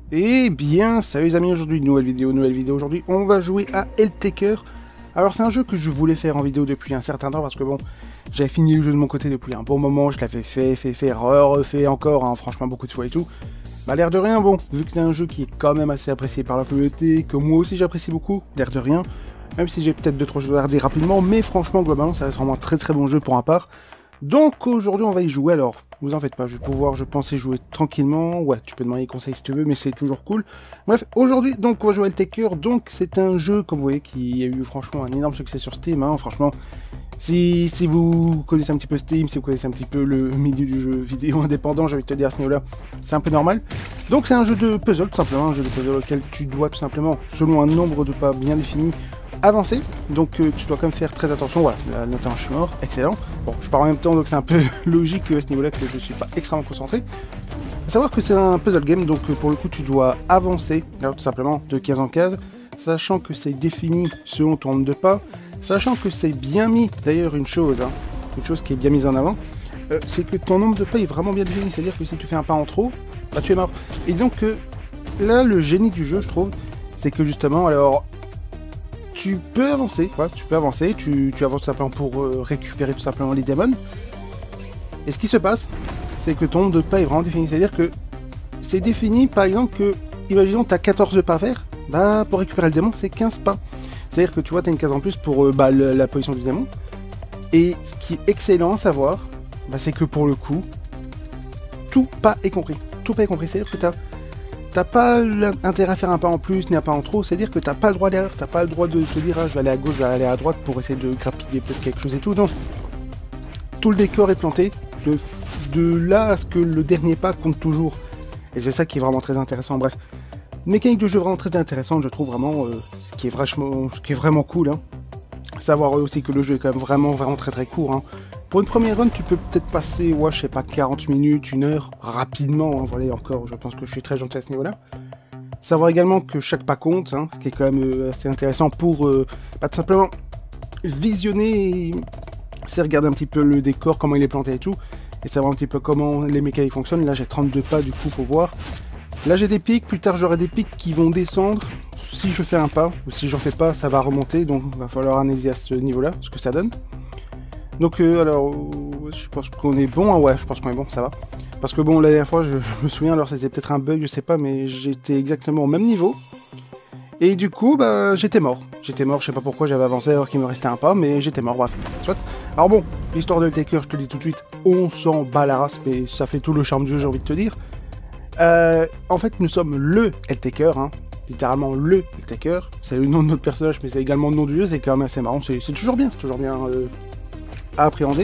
Eh bien, salut les amis, aujourd'hui, nouvelle vidéo, aujourd'hui, on va jouer à L-Taker. Alors c'est un jeu que je voulais faire en vidéo depuis un certain temps, parce que bon, j'avais fini le jeu de mon côté depuis un bon moment, je l'avais fait, refait encore, hein, franchement beaucoup de fois et tout. Bah l'air de rien, bon, vu que c'est un jeu qui est quand même assez apprécié par la communauté, que moi aussi j'apprécie beaucoup, l'air de rien, même si j'ai peut-être 2-3 choses à redire rapidement, mais franchement, globalement, ça reste vraiment un très bon jeu pour un part. Donc aujourd'hui on va y jouer, alors vous en faites pas, je vais pouvoir je pense y jouer tranquillement, ouais tu peux demander des conseils si tu veux mais c'est toujours cool. Bref, aujourd'hui donc on va jouer à L-Taker, donc c'est un jeu comme vous voyez qui a eu franchement un énorme succès sur Steam, hein, franchement. Si vous connaissez un petit peu Steam, si vous connaissez un petit peu le milieu du jeu vidéo indépendant, j'ai envie de te dire à ce niveau-là, c'est un peu normal. Donc c'est un jeu de puzzle tout simplement, un jeu de puzzle auquel tu dois tout simplement, selon un nombre de pas bien défini, avancer, donc tu dois quand même faire très attention, voilà, là, notamment je suis mort, excellent. Bon, je pars en même temps, donc c'est un peu logique à ce niveau-là que je suis pas extrêmement concentré. À savoir que c'est un puzzle game, donc pour le coup tu dois avancer, alors tout simplement, de case en case, sachant que c'est défini selon ton nombre de pas, sachant que c'est bien mis, d'ailleurs une chose qui est bien mise en avant, c'est que ton nombre de pas est vraiment bien défini, c'est-à-dire que si tu fais un pas en trop, bah tu es mort. Et disons que là, le génie du jeu, je trouve, c'est que justement, alors... tu peux avancer, ouais, tu avances tout simplement pour récupérer tout simplement les démons. Et ce qui se passe, c'est que ton nombre de pas est vraiment défini. C'est-à-dire que c'est défini, par exemple, que, imaginons, tu as 14 pas à faire, bah, pour récupérer le démon, c'est 15 pas. C'est-à-dire que tu vois, tu as une case en plus pour la position du démon. Et ce qui est excellent à savoir, bah, c'est que pour le coup, tout pas est compris. Tout pas est compris, c'est-à-dire que t'as pas intérêt à faire un pas en plus, ni un pas en trop, c'est-à-dire que t'as pas le droit d'erreur, t'as pas le droit de te dire ah, je vais aller à gauche, je vais aller à droite pour essayer de grappiller peut-être quelque chose et tout, non. Tout le décor est planté, de là à ce que le dernier pas compte toujours. Et c'est ça qui est vraiment très intéressant, bref. Mécanique de jeu vraiment très intéressante, je trouve vraiment, ce qui est vraiment cool, hein. Savoir aussi que le jeu est quand même vraiment très court, hein. Pour une première run, tu peux peut-être passer, ouais, je sais pas, 40 minutes, 1 heure, rapidement, hein, voilà, encore, je pense que je suis très gentil à ce niveau-là. Savoir également que chaque pas compte, hein, ce qui est quand même assez intéressant pour, tout simplement, visionner, c'est regarder un petit peu le décor, comment il est planté et tout, et savoir un petit peu comment les mécaniques fonctionnent. Là, j'ai 32 pas, du coup, faut voir. Là, j'ai des pics, plus tard, j'aurai des pics qui vont descendre. Si je fais un pas, ou si j'en fais pas, ça va remonter, donc il va falloir analyser à ce niveau-là, ce que ça donne. Donc alors, je pense qu'on est bon, hein, ouais, je pense qu'on est bon, ça va. Parce que bon, la dernière fois, je me souviens, alors c'était peut-être un bug, je sais pas, mais j'étais exactement au même niveau. Et du coup, bah, j'étais mort, je sais pas pourquoi j'avais avancé alors qu'il me restait un pas, mais j'étais mort, bref, soit. Alors bon, l'histoire de L-Taker, je te le dis tout de suite, on s'en bat la race, mais ça fait tout le charme du jeu, j'ai envie de te dire. En fait, nous sommes le L-Taker, hein. Littéralement le L-Taker, c'est le nom de notre personnage, mais c'est également le nom du jeu, c'est quand même assez marrant, c'est toujours bien, à appréhender.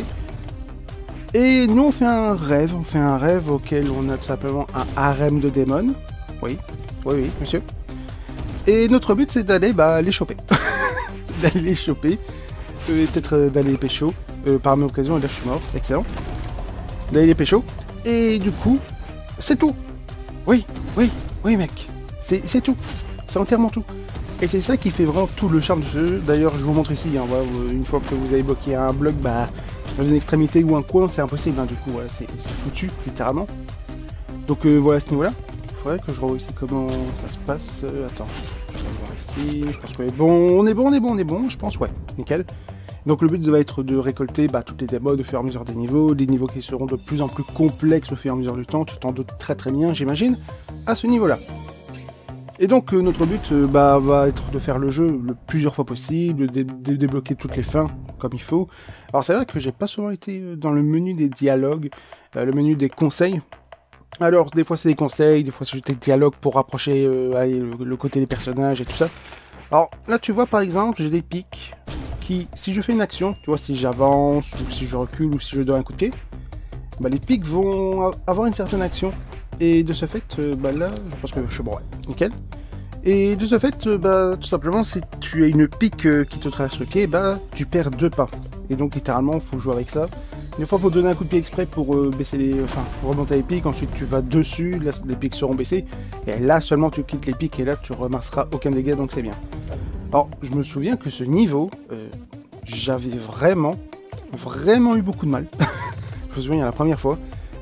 Et nous on fait un rêve auquel on a tout simplement un harem de démons. Oui, monsieur. Et notre but c'est d'aller les choper. D'aller les choper, peut-être d'aller les pécho, par même occasion, et là je suis mort, excellent. D'aller les pécho, et du coup, c'est tout. Oui mec, c'est tout, c'est entièrement tout. Et c'est ça qui fait vraiment tout le charme du jeu. D'ailleurs, je vous montre ici, hein, voilà, une fois que vous avez bloqué un bloc, bah, dans une extrémité ou un coin, c'est impossible, hein, du coup, voilà, c'est foutu, littéralement. Donc voilà, à ce niveau-là, il faudrait que je revoie ici comment ça se passe. Attends, je vais voir ici, je pense qu'on est bon, on est bon, je pense, ouais, nickel. Donc le but va être de récolter toutes les démons au fur et à mesure des niveaux qui seront de plus en plus complexes au fur et à mesure du temps, tu t'en doutes très bien, j'imagine, à ce niveau-là. Et donc notre but va être de faire le jeu le plusieurs fois possible, de débloquer toutes les fins comme il faut. Alors c'est vrai que j'ai pas souvent été dans le menu des dialogues, le menu des conseils. Alors des fois c'est des conseils, des fois c'est des dialogues pour rapprocher le côté des personnages et tout ça. Alors là tu vois par exemple j'ai des pics qui, si je fais une action, tu vois si j'avance ou si je recule ou si je donne un coup de pied, les pics vont avoir une certaine action. Et de ce fait, là, je pense que je suis bon, ouais, nickel. Et de ce fait, tout simplement, si tu as une pique qui te traverse le quai, tu perds 2 pas. Et donc, littéralement, il faut jouer avec ça. Des fois, il faut donner un coup de pied exprès pour pour remonter les pics. Ensuite, tu vas dessus, là, les pics seront baissés. Et là, seulement, tu quittes les pics et là, tu remarqueras aucun dégât, donc c'est bien. Alors, je me souviens que ce niveau, j'avais vraiment eu beaucoup de mal. Je me souviens, la première fois.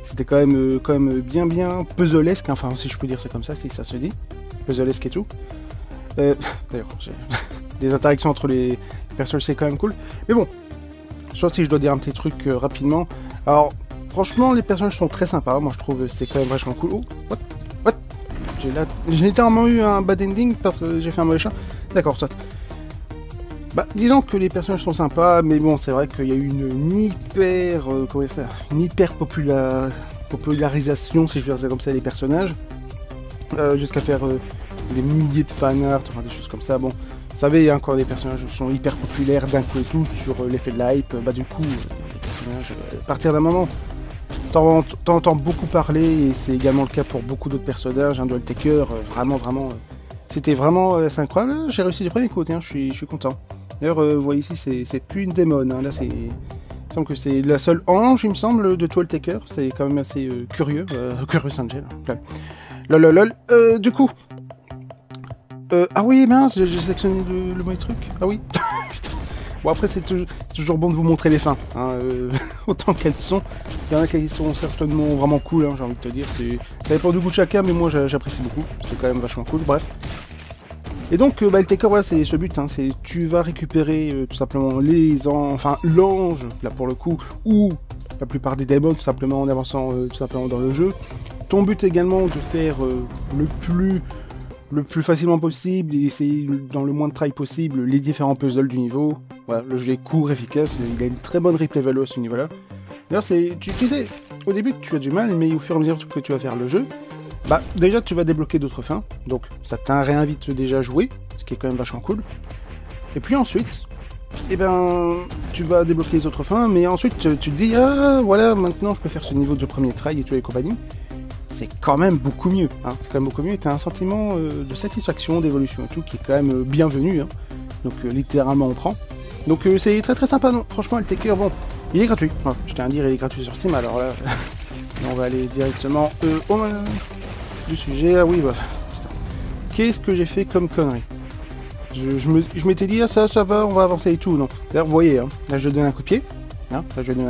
C'était quand même bien puzzlesque, hein. Enfin si je peux dire c'est comme ça, si ça se dit. Puzzlesque et tout. D'ailleurs, des interactions entre les personnages, c'est quand même cool. Mais bon, sauf si je dois dire un petit truc rapidement. Alors, franchement, les personnages sont très sympas. Moi, je trouve c'est quand même vachement cool. Oh, what? J'ai littéralement eu un bad ending parce que j'ai fait un mauvais choix. D'accord, soit. Bah, disons que les personnages sont sympas, mais bon, c'est vrai qu'il y a eu une hyper... comment dire ça, une hyper popularisation, si je veux dire ça comme ça, des personnages. Jusqu'à faire des milliers de fanarts, enfin des choses comme ça. Bon, vous savez, il y a encore des personnages qui sont hyper populaires d'un coup et tout sur l'effet de l'hype. Bah du coup, les personnages, à partir d'un moment, t'en entends beaucoup parler, et c'est également le cas pour beaucoup d'autres personnages. Un Dual Taker, vraiment, c'était vraiment c'est incroyable. J'ai réussi du premier coup, hein, je suis content. D'ailleurs, vous voyez ici, c'est plus une démon, hein, là c'est... Il me semble que c'est la seule ange, il me semble, de Dual Taker. C'est quand même assez curieux, Curious Angel. Hein. Lol. Du coup... ah oui, mince, j'ai sélectionné le mauvais truc. Ah oui. Putain. Bon, après, c'est toujours bon de vous montrer les fins. Hein, autant qu'elles sont. Il y en a qui sont certainement vraiment cool, hein, j'ai envie de te dire. Ça dépend du goût de chacun, mais moi, j'apprécie beaucoup. C'est quand même vachement cool, bref. Et donc, bah, le Taker, voilà, c'est ce but. Hein, c'est tu vas récupérer tout simplement l'ange, là pour le coup, ou la plupart des démons, tout simplement en avançant tout simplement dans le jeu. Ton but également de faire le plus facilement possible et essayer dans le moins de trail possible les différents puzzles du niveau. Voilà, le jeu est court, efficace, il a une très bonne replay value à ce niveau-là. D'ailleurs, tu sais, au début tu as du mal, mais au fur et à mesure que tu vas faire le jeu, bah déjà tu vas débloquer d'autres fins, donc ça te réinvite déjà à jouer, ce qui est quand même vachement cool. Et puis ensuite, eh ben, tu vas débloquer les autres fins, mais ensuite tu te dis, ah voilà, maintenant je peux faire ce niveau de premier try et tout et compagnie. C'est quand même beaucoup mieux, hein. C'est quand même beaucoup mieux, t'as un sentiment de satisfaction, d'évolution et tout, qui est quand même bienvenu, hein. Donc littéralement on prend. Donc c'est très sympa, non, franchement, le Taker, bon, il est gratuit, ouais, je tiens à dire, il est gratuit sur Steam, alors là, on va aller directement au du sujet. Ah oui, bah, qu'est-ce que j'ai fait comme connerie? Je m'étais dit, ah, ça va, on va avancer et tout, non. D'ailleurs, vous voyez, hein, là je donne un coup de pied, hein,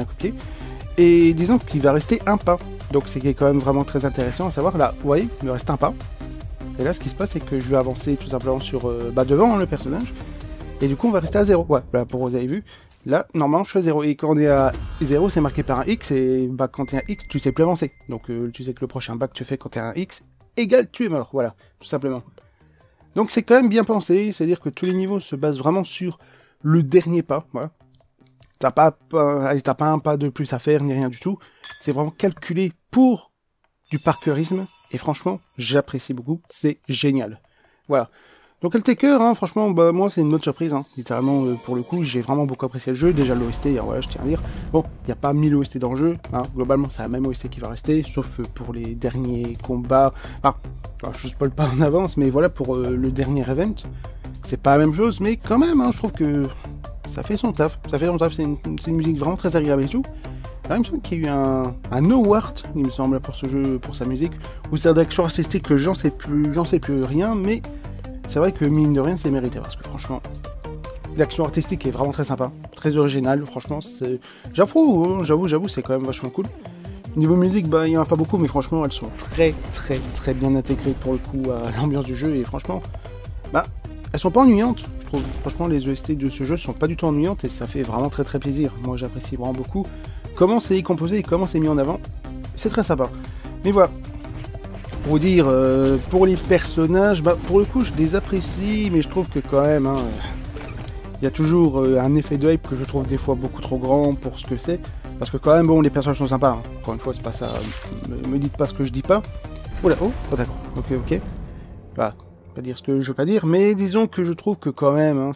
et disons qu'il va rester un pas. Donc c'est quand même vraiment très intéressant à savoir. Là, vous voyez, il me reste un pas. Et là, ce qui se passe, c'est que je vais avancer tout simplement sur devant, hein, le personnage. Et du coup, on va rester à 0. Ouais, voilà, pour vous avez vu. Là, normalement, je suis à 0. Et quand on est à 0, c'est marqué par un X. Et bah, quand tu es à X, tu sais plus avancer. Donc tu sais que le prochain bac que tu fais quand tu es à un X égale tu es mort. Voilà, tout simplement. Donc c'est quand même bien pensé. C'est-à-dire que tous les niveaux se basent vraiment sur le dernier pas. Voilà. T'as pas un pas de plus à faire, ni rien du tout. C'est vraiment calculé pour du parkourisme. Et franchement, j'apprécie beaucoup. C'est génial. Voilà. Donc le Taker, hein, franchement, bah moi c'est une bonne surprise. Hein. Littéralement, pour le coup, j'ai vraiment beaucoup apprécié le jeu. Déjà l'OST, voilà, je tiens à dire. Bon, il n'y a pas 1000 OST dans le jeu. Hein. Globalement, c'est la même OST qui va rester, sauf pour les derniers combats. Enfin, je spoil pas en avance, mais voilà, pour le dernier event, c'est pas la même chose. Mais quand même, hein, je trouve que ça fait son taf. Ça fait son taf, c'est une musique vraiment très agréable et tout. Alors, il me semble qu'il y a eu un award, il me semble, pour ce jeu, pour sa musique, ou c'est d'action artistique que j'en sais plus rien, mais c'est vrai que mine de rien, c'est mérité, parce que franchement, l'action artistique est vraiment très sympa, très originale, franchement, j'approuve, hein, j'avoue, c'est quand même vachement cool. Niveau musique, bah, il n'y en a pas beaucoup, mais franchement, elles sont très bien intégrées pour le coup à l'ambiance du jeu, et franchement, bah, elles sont pas ennuyantes, je trouve. Franchement, les OST de ce jeu sont pas du tout ennuyantes, et ça fait vraiment très plaisir. Moi, j'apprécie vraiment beaucoup comment c'est composé et comment c'est mis en avant. C'est très sympa. Mais voilà. Pour vous dire, pour les personnages, bah, pour le coup, je les apprécie, mais je trouve que quand même, hein, y a toujours un effet de hype que je trouve des fois beaucoup trop grand pour ce que c'est. Parce que quand même, bon, les personnages sont sympas. Hein. Encore une fois, c'est pas ça. Me dites pas ce que je dis pas. Oula, oh d'accord. Ok. Voilà. Pas dire ce que je veux pas dire, mais disons que je trouve que quand même, hein,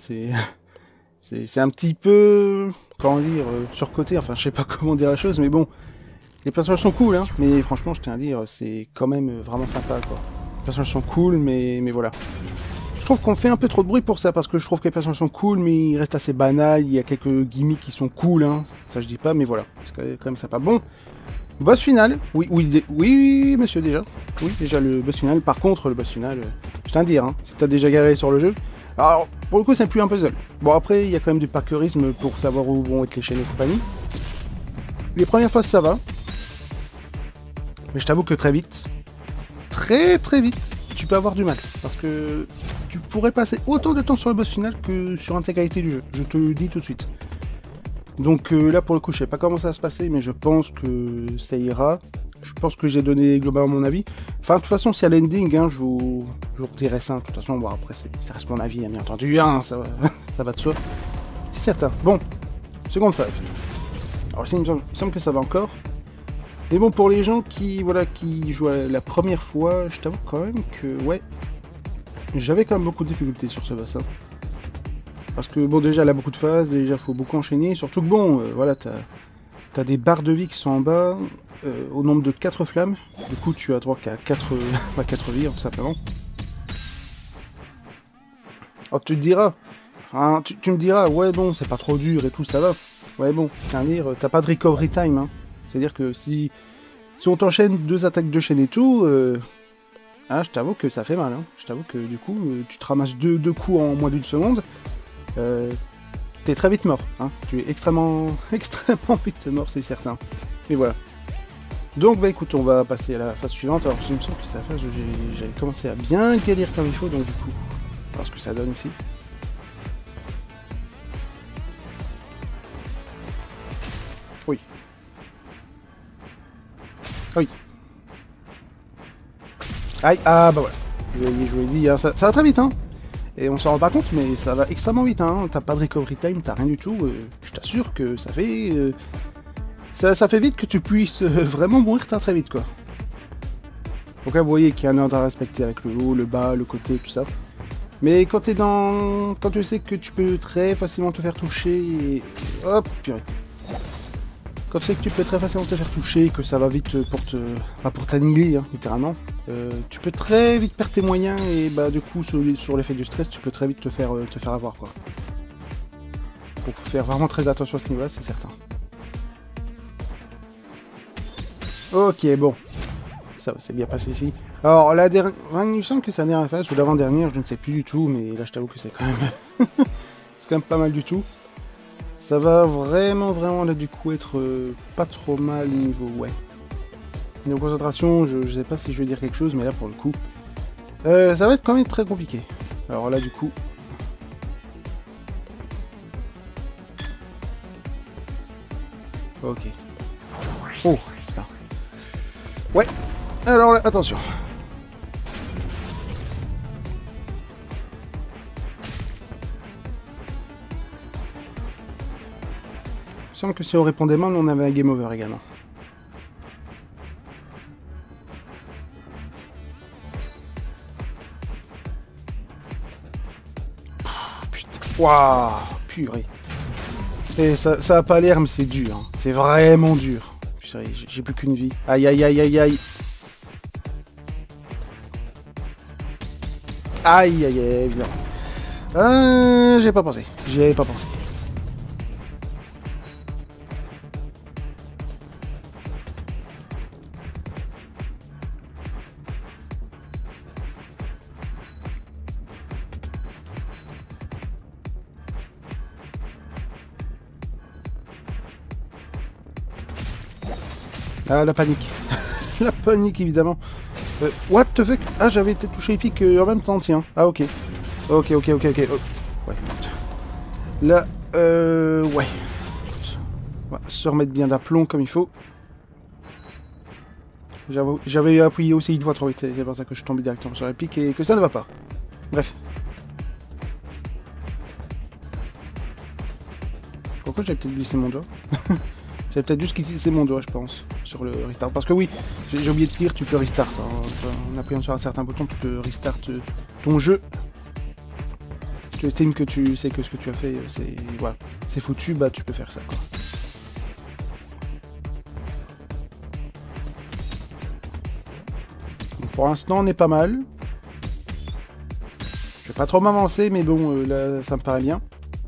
c'est un petit peu, comment dire, surcoté. Enfin, je sais pas comment dire la chose, mais bon. Les personnages sont cool, hein, mais franchement, je tiens à dire, c'est quand même vraiment sympa, quoi. Les personnages sont cool, mais voilà. Je trouve qu'on fait un peu trop de bruit pour ça, parce que je trouve que les personnages sont cool, mais ils restent assez banals, il y a quelques gimmicks qui sont cool, hein, ça je dis pas, mais voilà, c'est quand même sympa. Bon, boss final, oui, monsieur, déjà. Oui, déjà le boss final, par contre, le boss final, je tiens à dire, hein, si t'as déjà galéré sur le jeu, alors, pour le coup, c'est plus un puzzle. Bon, après, il y a quand même du parkourisme pour savoir où vont être les chaînes et compagnie. Les premières fois, ça va. Mais je t'avoue que très vite, très vite, tu peux avoir du mal. Parce que tu pourrais passer autant de temps sur le boss final que sur l'intégralité du jeu. Je te le dis tout de suite. Donc là, pour le coup, je sais pas comment ça va se passer, mais je pense que ça ira. Je pense que j'ai donné globalement mon avis. Enfin, de toute façon, s'il y a l'ending, hein, je vous redirai ça. De toute façon, bon, après, ça reste mon avis, hein, bien entendu. Hein, ça va de soi. C'est certain. Bon, seconde phase. Alors, il me semble que ça va encore. Mais bon, pour les gens qui jouent la première fois, je t'avoue quand même que, ouais, j'avais quand même beaucoup de difficultés sur ce bassin. Parce que, bon, déjà, elle a beaucoup de phases, déjà, faut beaucoup enchaîner. Surtout que, bon, voilà, t'as des barres de vie qui sont en bas, au nombre de 4 flammes. Du coup, tu as droit qu'à 4 vies, tout simplement. Alors, tu te diras, hein, tu me diras, ouais, bon, c'est pas trop dur et tout, ça va. Ouais, bon, tiens, dire, t'as pas de recovery time, hein. C'est-à-dire que si on t'enchaîne 2 attaques de chaîne et tout, ah, je t'avoue que ça fait mal, hein. Je t'avoue que, du coup, tu te ramasses deux coups en moins d'une seconde. T'es très vite mort, hein. Tu es extrêmement vite mort, c'est certain. Mais voilà. Donc bah écoute, on va passer à la phase suivante. Alors il me semble que c'est la phase où j'ai commencé à bien galérer comme il faut, donc du coup, on va voir ce que ça donne ici. Oui. Oui. Aïe, ah bah voilà. Je vous l'ai dit, hein, ça va très vite, hein. Et on s'en rend pas compte, mais ça va extrêmement vite, hein. T'as pas de recovery time, t'as rien du tout. Je t'assure que ça fait... Ça fait vite que tu puisses vraiment mourir très vite, quoi. Donc là, vous voyez qu'il y a un ordre à respecter avec le haut, le bas, le côté, tout ça. Mais quand t'es dans... Quand tu sais que tu peux très facilement te faire toucher et... Hop, purée. Quand tu sais que tu peux très facilement te faire toucher et que ça va vite pour t'annihiler, hein, littéralement, tu peux très vite perdre tes moyens et bah du coup, sur l'effet du stress, tu peux très vite te faire avoir, quoi. Donc faut faire vraiment très attention à ce niveau-là, c'est certain. Ok, bon. Ça c'est bien passé ici. Alors, la dernière... il me semble que c'est la dernière phase, ou l'avant-dernière, je ne sais plus du tout, mais là, je t'avoue que c'est quand même... c'est quand même pas mal du tout. Ça va vraiment, là, du coup, être pas trop mal niveau... Ouais. Niveau concentration, je sais pas si je vais dire quelque chose, mais là, pour le coup... ça va être quand même très compliqué. Alors là, du coup... Ok. Oh, putain. Ouais. Alors là, attention. Il me semble que si on répondait mal, on avait un game over également. Putain. Waouh, purée. Et ça a pas l'air, mais c'est dur. Hein. C'est vraiment dur. J'ai plus qu'une vie. Aïe, aïe, aïe, aïe, aïe. Aïe, aïe, aïe, évidemment. J'y ai pas pensé. J'y avais pas pensé. Ah, la panique. La panique, évidemment. What the fuck? Ah, j'avais été touché épique en même temps, tiens. Ah, ok. Ok. Oh. Ouais. Là, ouais. On va se remettre bien d'aplomb comme il faut. J'avais appuyé aussi une fois trop vite, c'est pour ça que je suis tombé directement sur l'épique et que ça ne va pas. Bref. Pourquoi j'avais peut-être glissé mon doigt? J'avais peut-être juste glissé mon doigt, je pense, sur le restart. Parce que oui, j'ai oublié de dire, tu peux restart. Hein. En appuyant sur un certain bouton, tu peux restart ton jeu. Si tu estimes que tu sais que ce que tu as fait, c'est voilà, c'est foutu, bah tu peux faire ça, quoi. Donc, pour l'instant, on est pas mal. Je vais pas trop m'avancer, mais bon, là, ça me paraît bien.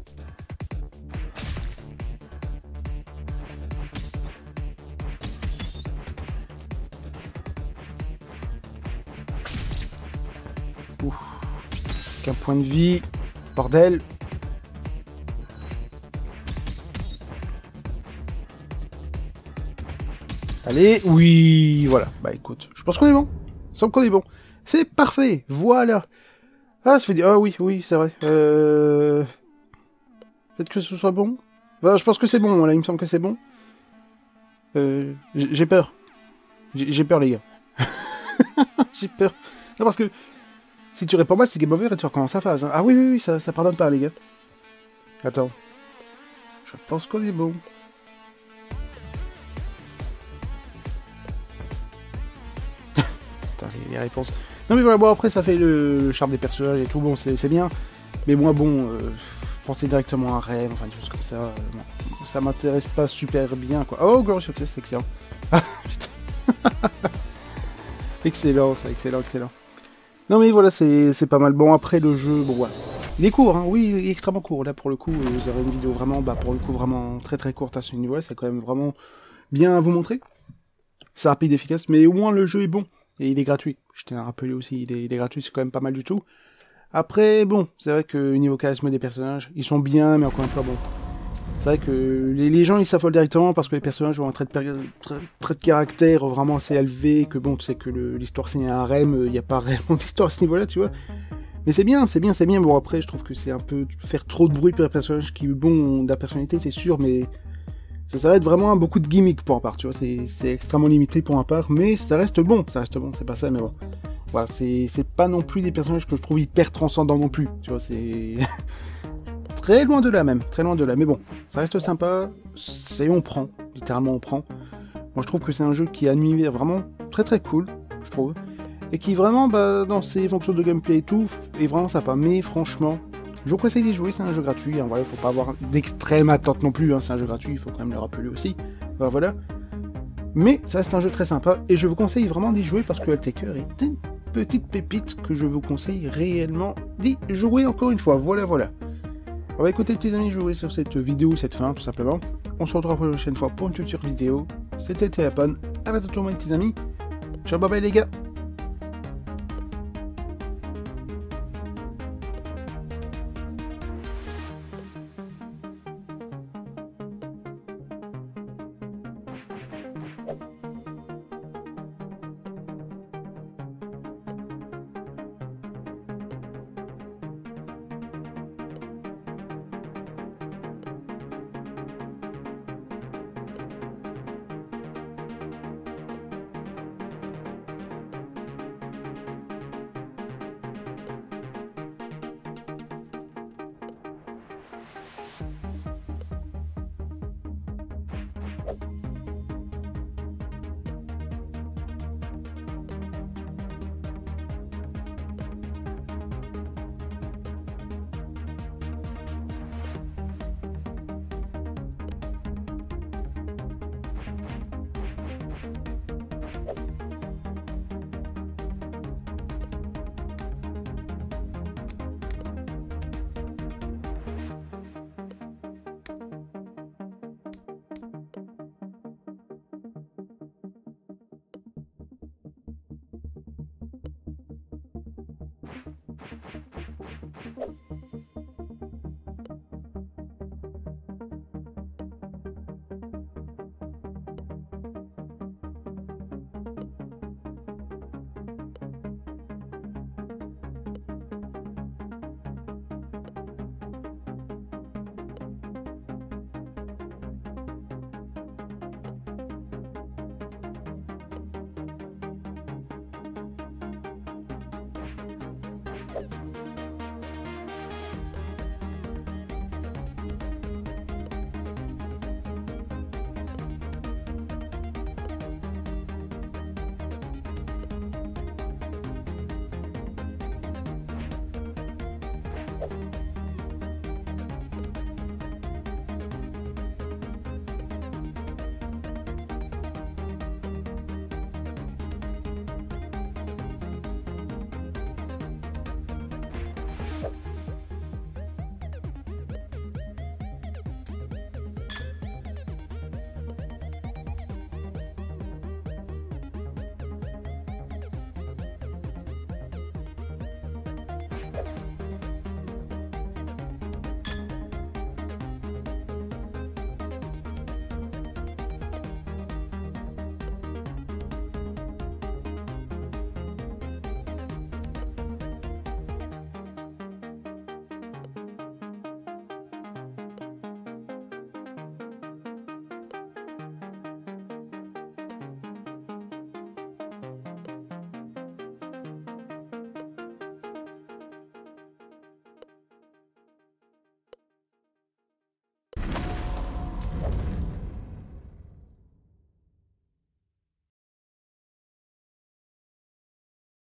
Ouf, qu'un point de vie, bordel. Allez, oui, voilà. Bah écoute, je pense qu'on est bon. Il semble qu'on est bon. C'est parfait, voilà. Ah, ça fait dire... Ah oui, oui, c'est vrai. Peut-être que ce soit bon. Bah, je pense que c'est bon, là, il me semble que c'est bon. J'ai peur. J'ai peur, les gars. J'ai peur. Non, parce que si tu réponds mal, c'est game over et tu recommences sa phase. Hein. Ah oui, oui, oui, ça pardonne pas, les gars. Attends. Je pense qu'on est bon. Putain, les réponses. Non, mais voilà, bon, après, ça fait le charme des personnages et tout. Bon, c'est bien. Mais moi, bon, penser directement à Rem, enfin, des choses comme ça. Bon, ça m'intéresse pas super bien, quoi. Oh, Glorious Success, c'est excellent. Ah, putain. Excellent, ça, excellent, excellent. Non mais voilà, c'est pas mal. Bon, après le jeu, bon voilà. Il est court, hein, oui, il est extrêmement court. Là, pour le coup, vous aurez une vidéo vraiment, bah, pour le coup, vraiment très très courte à ce niveau-là. C'est quand même vraiment bien à vous montrer. C'est rapide, efficace, mais au moins le jeu est bon. Et il est gratuit. Je tiens à rappeler aussi, il est gratuit, c'est quand même pas mal du tout. Après, bon, c'est vrai que niveau charisme des personnages, ils sont bien, mais encore une fois, bon. C'est vrai que les gens ils s'affolent directement parce que les personnages ont un trait de caractère vraiment assez élevé, que bon, tu sais que l'histoire c'est un harem, il n'y a pas réellement d'histoire à ce niveau-là, tu vois. Mais c'est bien, c'est bien, c'est bien. Bon, après, je trouve que c'est un peu faire trop de bruit pour les personnages qui, bon, ont de la personnalité, c'est sûr, mais ça va être vraiment beaucoup de gimmicks pour un part, tu vois. C'est extrêmement limité pour un part, mais ça reste bon, c'est pas ça, mais bon. Voilà, c'est pas non plus des personnages que je trouve hyper transcendants non plus, tu vois, c'est... Très loin de là même, très loin de là, mais bon, ça reste sympa, on prend, littéralement on prend. Moi je trouve que c'est un jeu qui a un univers vraiment très très cool, je trouve, et qui vraiment, bah, dans ses fonctions de gameplay et tout, est vraiment sympa, mais franchement, je vous conseille d'y jouer, c'est un jeu gratuit, hein, voilà, faut pas avoir d'extrême attente non plus, hein, c'est un jeu gratuit, il faut quand même le rappeler aussi, voilà. Mais ça reste un jeu très sympa, et je vous conseille vraiment d'y jouer parce que Altaker est une petite pépite que je vous conseille réellement d'y jouer encore une fois, voilà. On va écouter les petits amis, je vous laisse sur cette vidéo, cette fin tout simplement. On se retrouve la prochaine fois pour une future vidéo. C'était Théapon, à la bientôt mes petits amis. Ciao, bye bye les gars.